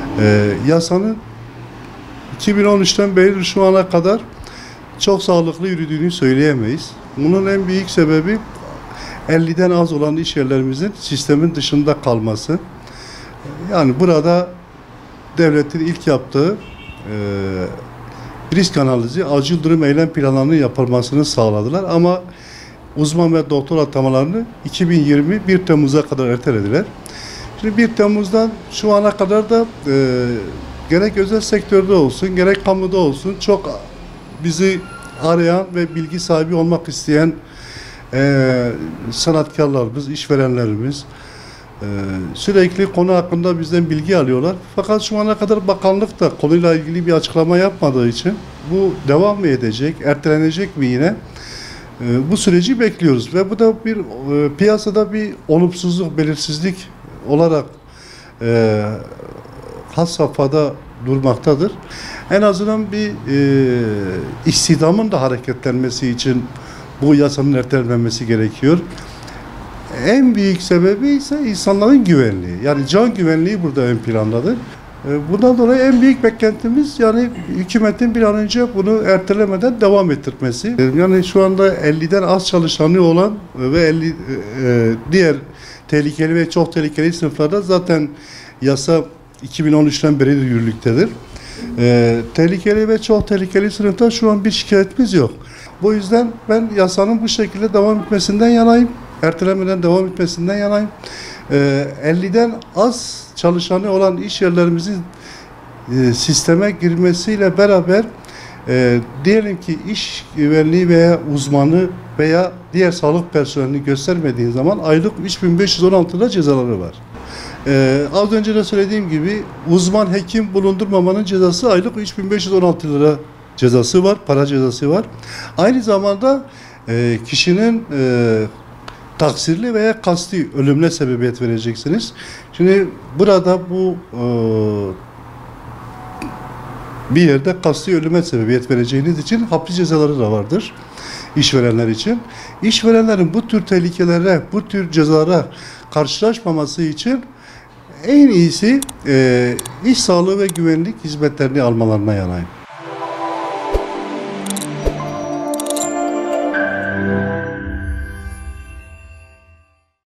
Yasanın 2013'ten beri şu ana kadar çok sağlıklı yürüdüğünü söyleyemeyiz. Bunun en büyük sebebi 50'den az olan iş yerlerimizin sistemin dışında kalması. Yani burada devletin ilk yaptığı risk analizi, acil durum eylem planlarının yapılmasını sağladılar ama uzman ve doktor atamalarını 2020 1 Temmuz'a kadar ertelediler. Şimdi 1 Temmuz'dan şu ana kadar da gerek özel sektörde olsun, gerek kamuda olsun çok bizi arayan ve bilgi sahibi olmak isteyen sanatkarlarımız, işverenlerimiz sürekli konu hakkında bizden bilgi alıyorlar. Fakat şu ana kadar bakanlık da konuyla ilgili bir açıklama yapmadığı için bu devam mı edecek, ertelenecek mi yine? Bu süreci bekliyoruz ve bu da bir piyasada bir olumsuzluk, belirsizlik olarak had safhada durmaktadır. En azından bir istihdamın da hareketlenmesi için bu yasanın ertelenmesi gerekiyor. En büyük sebebi ise insanların güvenliği. Yani can güvenliği burada ön plandadır. Bundan dolayı en büyük beklentimiz yani hükümetin bir an önce bunu ertelemeden devam ettirmesi. Yani şu anda 50'den az çalışanı olan ve 50 diğer tehlikeli ve çok tehlikeli sınıflarda zaten yasa 2013'ten beri yürürlüktedir. Tehlikeli ve çok tehlikeli sınıfta şu an bir şikayetimiz yok. Bu yüzden ben yasanın bu şekilde devam etmesinden yanayım. Ertelemeden devam etmesinden yanayım. 50'den az çalışanı olan iş yerlerimizin sisteme girmesiyle beraber diyelim ki iş güvenliği veya uzmanı veya diğer sağlık personelini göstermediği zaman aylık 3516 lira cezaları var. Az önce de söylediğim gibi uzman hekim bulundurmamanın cezası aylık 3516 lira cezası var, para cezası var. Aynı zamanda kişinin taksirli veya kasti ölümüne sebebiyet vereceksiniz. Şimdi burada bu bir yerde kasti ölüme sebebiyet vereceğiniz için hapis cezaları da vardır işverenler için. İşverenlerin bu tür tehlikelere, bu tür cezalara karşılaşmaması için en iyisi iş sağlığı ve güvenlik hizmetlerini almalarına yanayım.